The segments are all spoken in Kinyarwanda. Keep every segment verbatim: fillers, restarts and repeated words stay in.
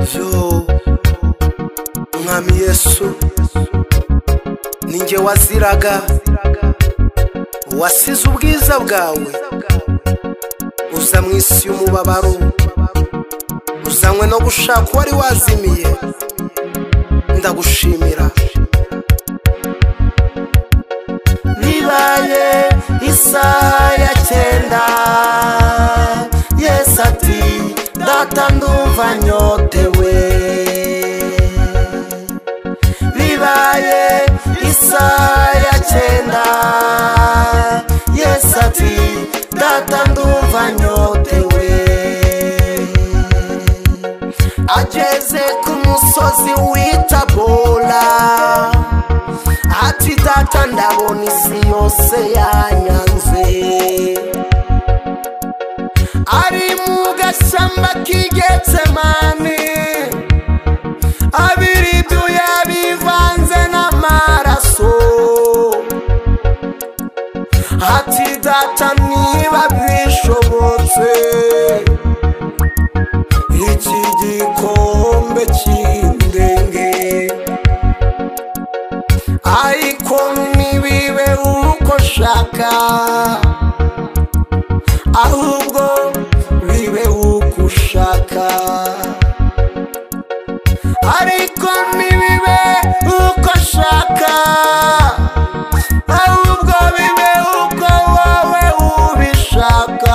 yo mwami Yesu ninjye waziraga wasize ubwiza bwawe uza mu isi y'umubabaro uzanywe no gushaka wari wazimiye ndagushimira bibaye isaha ya cyenda Yesu ati data ndumva nyotewe bibaye isaha ya cyenda Yesu ati data ndumva nyotewe ageze ku musozi wita Bola ati data ndabona isi yose yanyanze ari mu gashyamba k'Getsemani abiri ibyuya bivanze n'amaraso ati data niba bishobotse iki gikombe cy'indenge ariko ntibibe uko nshaka ahubwo bibe uko ushaka ariko ntibibe uko nshaka ahubwo bibe uko wowe ubishaka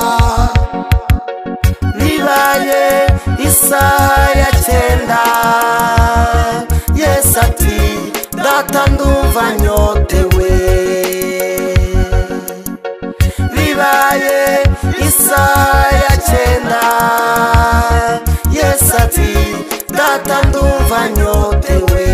bibaye isaha ya cyenda Yesu ati data ndumva nyotewe bibaye isaha ya cyenda Yesu ati data ndumva nyotewe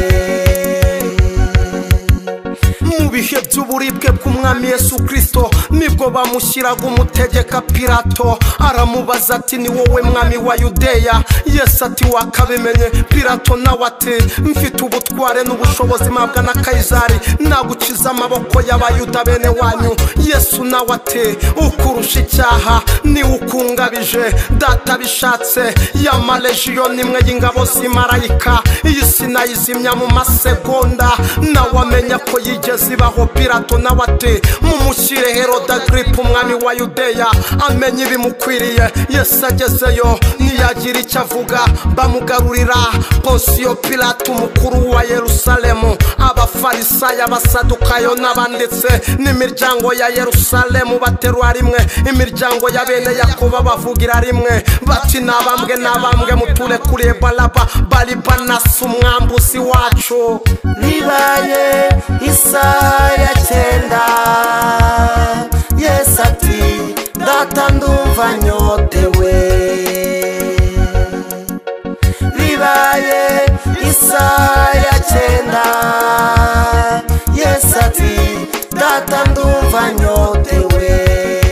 mu bihe by'uburibwe bw'umwami Yesu Kristo nibwo bamushyiraga umutegeka Pilato aramubaza ati ni wowe mwami wa Yudeya Yesu ati wakabimenye Pilato nawe ati mfite ubutware n'ubushobozi mabwa na Kayizari nagukiza amaboko y'abayuda bene wanyu Yesu nawe ati ukurusha icyaha ni ukungabije data bishatse ya malegion nimwe y'ingabo z'imarayika iyi sinayizimya mu masegonda nawe amenya ko yigeze ibaho Pilato nawe ati mumushyire Herode Agripa umwami wa Yudeya amenye ibimukwiriye Yesu agezeyo niyagira icyo avuga bamugarurira Ponsiyo Pilato umukuru wa Yerusalemu abafarisayo abasadukayo n'abanditse n'imiryango ya Yerusalemu baterura rimwe imiryango ya bene Yakobo bavugira rimwe bati nabambwe nabambwe muturekuriye Baraba Baribanasi umwambuzi wacu bibaye isaha ya cyenda Yesu ati data ndumva nyotewe bibaye isaha ya cyenda Yesu ati data ndumva nyotewe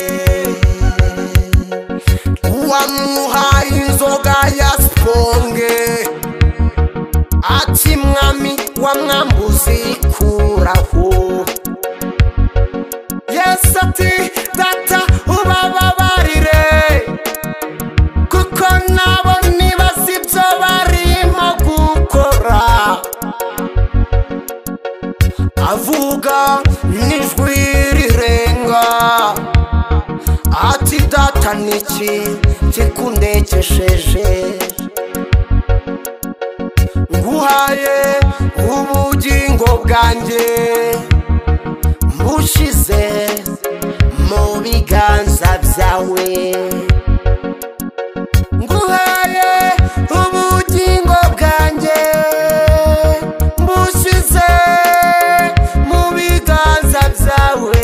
wamuhaye inzoga ya Sponge ati mwami wa mwambuzi kuraho Yesu ati data ubababarire kuko nabo nibaza ibyo barimo gukora avuga n'ijwi rirenga ati data niki kikundekesheje nguhaye ubugingo bwanjye mbushize mu biganza byawe nguhaye ubugingo bwanjye mbushize mu biganza byawe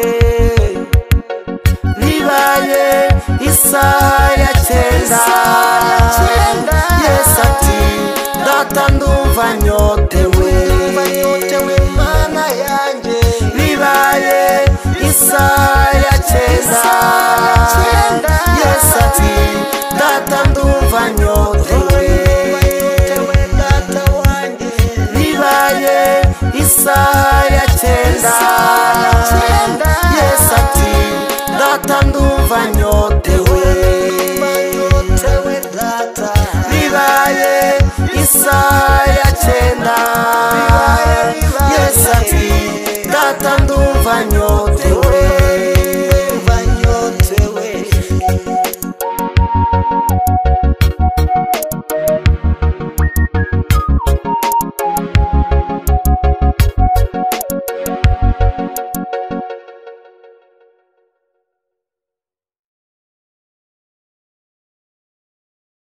bibaye isaha ya cyenda Yesu ati data ndumva nyotewe mana yanjye bibaye isaha ya cyenda Yesu ati data ndumva nyotewe bibaye isaha ya cyenda Yesu ati data ndumva nyotewe bibaye ndumva nyoye